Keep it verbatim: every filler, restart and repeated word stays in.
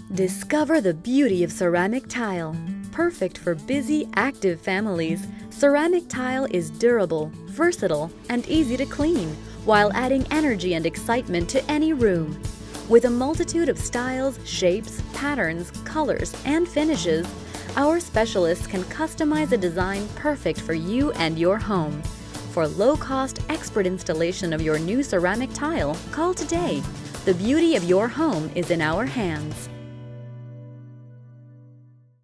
Discover the beauty of ceramic tile. Perfect for busy, active families, ceramic tile is durable, versatile, and easy to clean, while adding energy and excitement to any room. With a multitude of styles, shapes, patterns, colors, and finishes, our specialists can customize a design perfect for you and your home. For low-cost, expert installation of your new ceramic tile, call today. The beauty of your home is in our hands.